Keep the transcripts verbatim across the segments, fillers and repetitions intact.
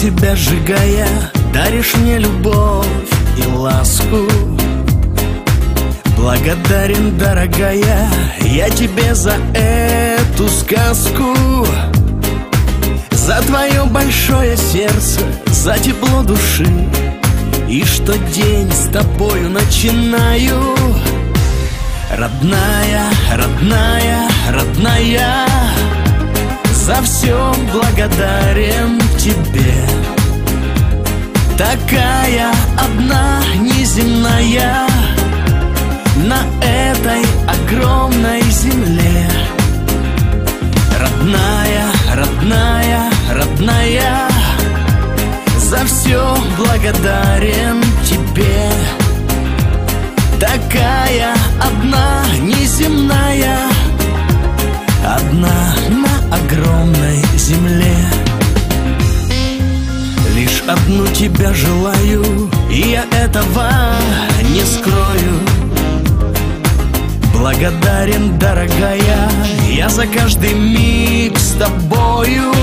себя сжигая, даришь мне любовь и ласку. Благодарен, дорогая, я тебе за эту сказку, за твое большое сердце, за тепло души, и что день с тобою начинаю. Родная, родная, родная, за все благодарен тебе. Такая одна неземная на этой огромной земле. Родная, родная, родная, за все благодарен тебе. Такая одна неземная, одна на огромной земле. Лишь одну тебя желаю, и я этого не скрою. Благодарен, дорогая, я за каждый миг с тобою,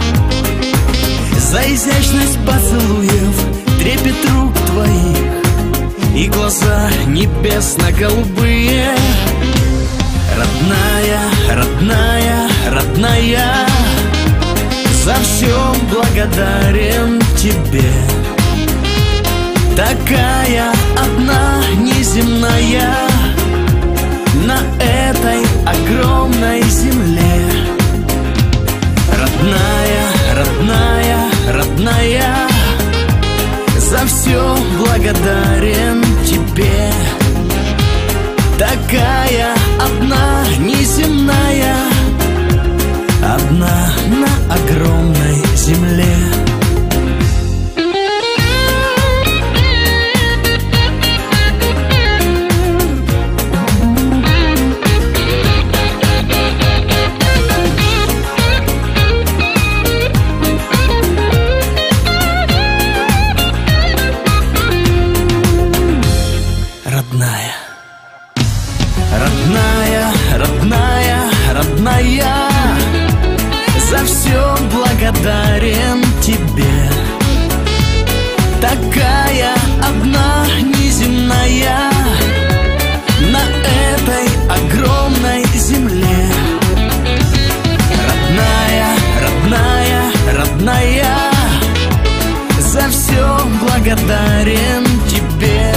за изящность поцелуев, трепет рук твоих и глаза небесно-голубые. Родная, родная, родная, за все благодарен тебе. Такая одна неземная на этой огромной земле. Родная, родная, родная, за все благодарен тебе. Такая одна неземная, одна на огромной земле. Родная, родная, родная, родная, за все благодарен тебе. Такая одна неземная на этой огромной земле. Родная, родная, родная, за все благодарен тебе.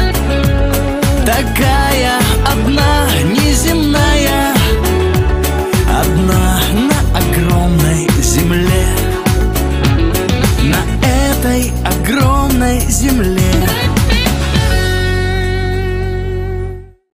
Такая одна неземная, одна на огромной земле. На этой огромной земле.